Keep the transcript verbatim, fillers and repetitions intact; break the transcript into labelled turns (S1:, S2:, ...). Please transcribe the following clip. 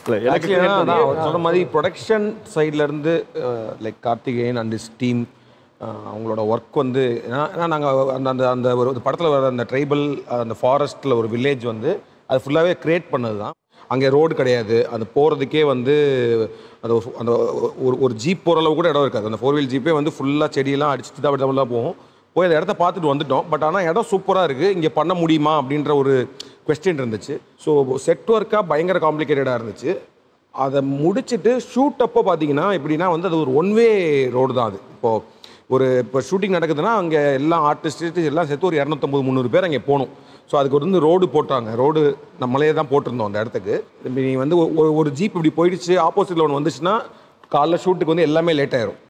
S1: Actually நான் சொன்ன மாதிரி ப்ரொடக்ஷன் சைட்லேருந்து like Karthikeyan and his team அவங்களோட ஒர்க் வந்து ஏன்னா நாங்கள் அந்த அந்த அந்த ஒரு படத்தில் வர அந்த ட்ரைபல் அந்த ஃபாரஸ்ட்டில் ஒரு வில்லேஜ் வந்து அது ஃபுல்லாகவே க்ரியேட் பண்ணது தான். அங்கே ரோடு கிடையாது, அது போகிறதுக்கே வந்து அந்த அந்த ஒரு ஒரு ஜீப் போகிற அளவு கூட இடம் இருக்காது. அந்த ஃபோர் வீல் ஜீப்பே வந்து ஃபுல்லாக செடியெல்லாம் அடிச்சுட்டு தான் அப்படி தான் போகும். போய் அந்த இடத்த பார்த்துட்டு வந்துட்டோம். பட் ஆனால் இடம் சூப்பராக இருக்குது, இங்கே பண்ண முடியுமா அப்படின்ற ஒரு கொஸ்டின் இருந்துச்சு. ஸோ செட் ஒர்க்காக பயங்கர காம்ப்ளிகேட்டடாக இருந்துச்சு. அதை முடிச்சுட்டு ஷூட் அப்போ பார்த்தீங்கன்னா எப்படின்னா வந்து அது ஒரு ஒன் வே ரோடு தான். அது இப்போது ஒரு இப்போ ஷூட்டிங் நடக்குதுன்னா அங்கே எல்லாம் ஆர்டிஸ்ட்டு எல்லாம் சேர்த்து ஒரு இரநூத்தம்பது முந்நூறு பேர் அங்கே போகணும். ஸோ அதுக்கு வந்து ரோடு போட்டாங்க. ரோடு நம்மளே தான் போட்டிருந்தோம் அந்த இடத்துக்கு. நீ வந்து ஒரு ஜீப் இப்படி போயிடுச்சு, ஆப்போசிட்டில் ஒன்று வந்துச்சுன்னா காலைல ஷூட்டுக்கு வந்து எல்லாமே லேட் ஆயிரும்.